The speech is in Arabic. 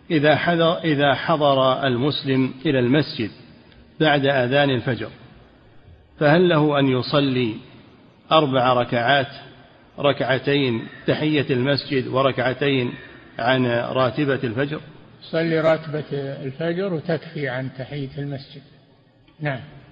إذا حضر المسلم إلى المسجد بعد أذان الفجر، فهل له أن يصلي 4 ركعات، ركعتين تحية المسجد وركعتين عن راتبة الفجر؟ صلي راتبة الفجر وتكفي عن تحية المسجد. نعم.